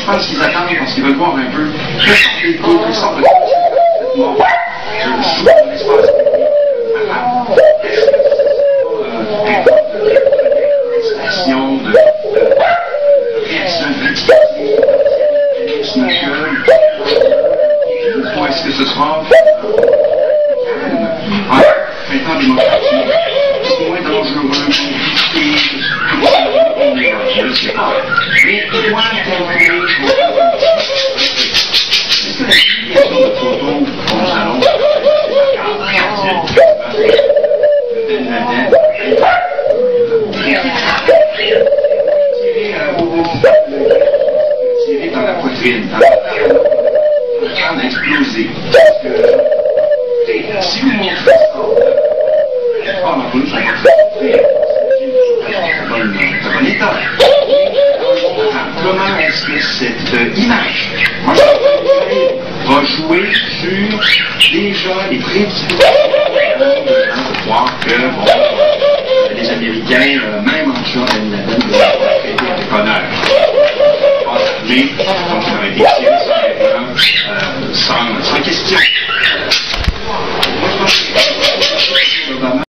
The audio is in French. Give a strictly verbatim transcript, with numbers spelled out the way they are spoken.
je pense qu'ils attendent parce qu'ils veulent voir un peu quels sont les cours, quels sont les traitements sous l'espace public arabe. D'expression, de réaction critique, ou est-ce que ce sera un temps démocratique, moins dangereux, je ne sais pas. Mais moi, est-ce que la publication de photos dans le salon, tirer dans la poitrine, dans le temps d'exploser. Parce que si vous montrez ça, pas ma police, on va se souffrir. C'est un bon état. Comment est-ce que cette image va jouer sur déjà les prédispositions de croire que bon, les Américains